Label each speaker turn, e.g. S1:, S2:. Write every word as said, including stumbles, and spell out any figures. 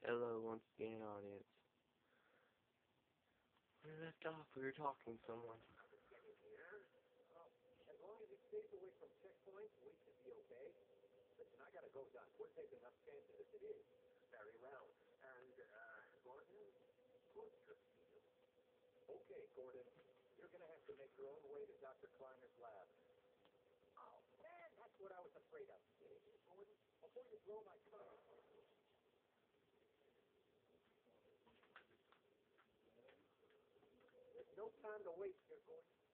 S1: Hello once again, audience. We left off, we were talking to someone.
S2: As long as he stays away from checkpoints, we should be okay. Listen, I gotta go, Doc. We're taking enough chances as it is. Very well. And, uh, Gordon, good to see you. Okay, Gordon. You're gonna have to make your own way to Doctor Kleiner's lab. Oh, man, that's what I was afraid of. Gordon, before you blow my cover. There's no time to waste here, Gordon.